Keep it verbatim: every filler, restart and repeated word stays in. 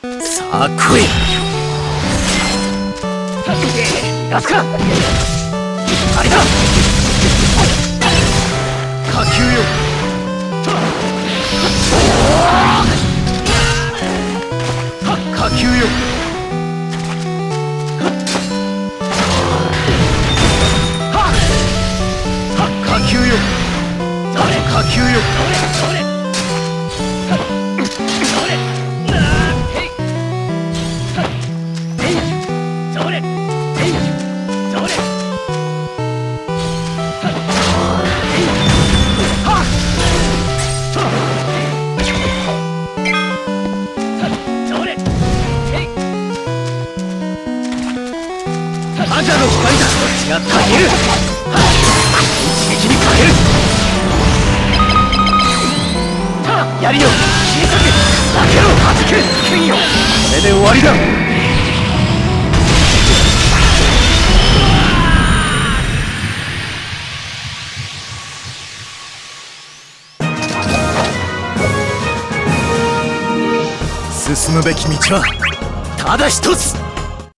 さあ来い。出すか。あれだ。火球よ。火球よ。火球よ。火球よ。アジャの光だ。こっちがかける。一撃にかける。やりよ、小さくだけろ、はじく剣よ。これで終わりだ。進むべき道はただ一つ。